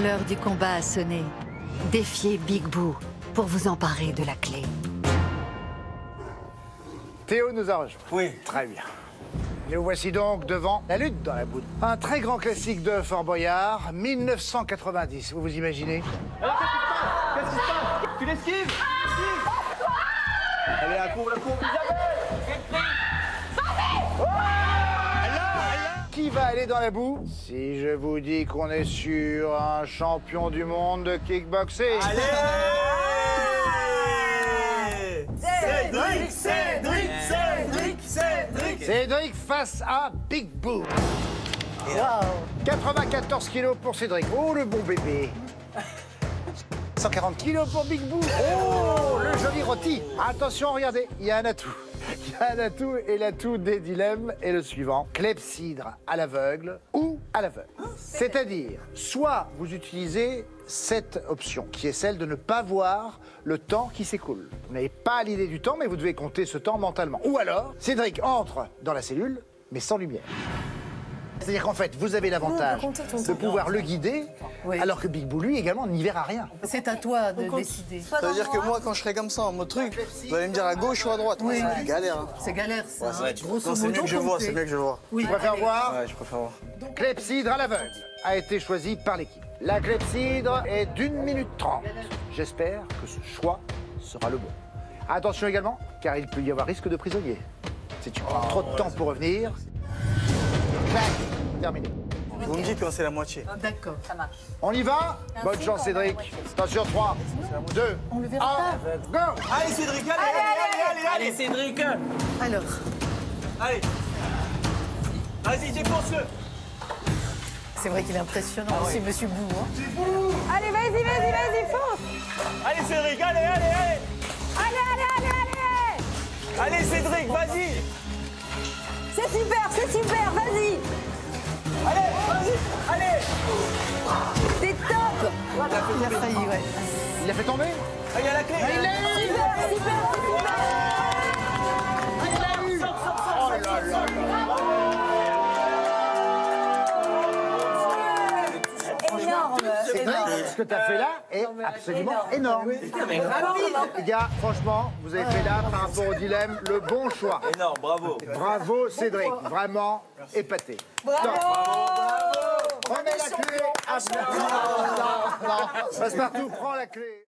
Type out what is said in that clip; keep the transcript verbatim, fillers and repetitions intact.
L'heure du combat a sonné. Défiez Big Boo pour vous emparer de la clé. Théo nous a rejoint. Oui. Très bien. Et nous voici donc devant La lutte dans la boue. Un très grand classique de Fort Boyard, mille neuf cent quatre-vingt-dix. Vous vous imaginez? Alors, qu'est-ce qui se passe? Qu'est-ce qui se passe? Tu l'esquives? Allez, la courbe, la courbe. Qui va aller dans la boue? Si je vous dis qu'on est sur un champion du monde de kickboxing. Allez! Cédric, Cédric, Cédric, Cédric. Cédric face à Big Boo. Wow. quatre-vingt-quatorze kilos pour Cédric. Oh, le bon bébé. cent quarante kilos pour Big Boo. Oh, le joli rôti. Attention, regardez, il y a un atout. Il y a un atout et l'atout des dilemmes est le suivant. Clepsydre à l'aveugle ou à l'aveugle. C'est-à-dire, soit vous utilisez cette option, qui est celle de ne pas voir le temps qui s'écoule. Vous n'avez pas l'idée du temps, mais vous devez compter ce temps mentalement. Ou alors, Cédric entre dans la cellule, mais sans lumière. C'est-à-dire qu'en fait, vous avez l'avantage de pouvoir le guider, oui. Alors que Big Boo, lui, également, n'y verra rien. C'est à toi de décider. Ça veut dire que moi, quand je serai comme ça, en mode truc, vous allez me dire à gauche ou à droite. Oui. C'est galère. Hein. C'est galère, ça. Ouais, hein. Grosso c'est mieux modo, que je vois, compter. c'est mieux que je vois. Oui. Tu préfères voir? Ouais, je préfère voir. Clepsydre à l'aveugle a été choisi par l'équipe. La clepsydre est d'une minute trente. J'espère que ce choix sera le bon. Attention également, car il peut y avoir risque de prisonnier. Si tu prends trop de temps pour revenir, clac, terminé. Vous me dites quand c'est la moitié. D'accord, ça marche. On y va? Bonne chance, Cédric. Attention, trois, deux, On le verra un, go! Allez, Cédric, allez, allez, allez, allez, allez, Cédric. Alors, Allez. Vas-y, défonce-le. c'est vrai qu'il est impressionnant aussi, Monsieur Boo. Hein. Allez, vas-y, vas-y, vas-y, fonce. Allez, Cédric, allez, allez, allez. Allez, allez, allez, allez. Allez, Cédric, vas-y. C'est super, c'est super, vas-y. Allez, vas-y, allez. C'est top. Il a failli, ouais. Il a fait tomber? Ah, il y a la clé. Il l'a eu! Super, super, super. Il l'a eu! Oh là là là! Énorme. Cédric, ce que tu as fait là est absolument énorme. Les gars, franchement, vous avez fait là, par rapport au dilemme, le bon choix. Énorme, bravo. Bravo, Cédric. Vraiment épaté. Bravo. Prenez la clé. Ah, non, non, non. Passe-partout, prends la clé.